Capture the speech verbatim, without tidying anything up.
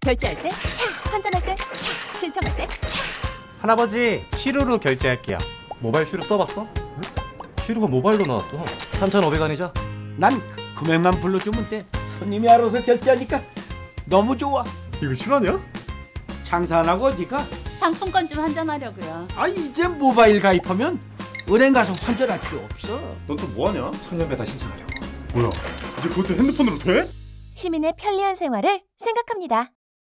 결제할 때 차, 환전할 때 차, 신청할 때 차. 할아버지, 시루로 결제할게요. 모바일 슈루 써봤어? 응? 슈루가 모바일로 나왔어. 삼천오백 원이죠? 난 금액만 불러주면 돼. 손님이 알아서 결제하니까 너무 좋아. 이거 실화냐? 장사 안 하고 어디가? 상품권 좀 환전하려고요. 아, 이제 모바일 가입하면 은행 가서 환전할 필요 없어. 넌 또 뭐하냐? 천연배다 신청하려고. 뭐야? 이제 그것도 핸드폰으로 돼? 시민의 편리한 생활을 생각합니다.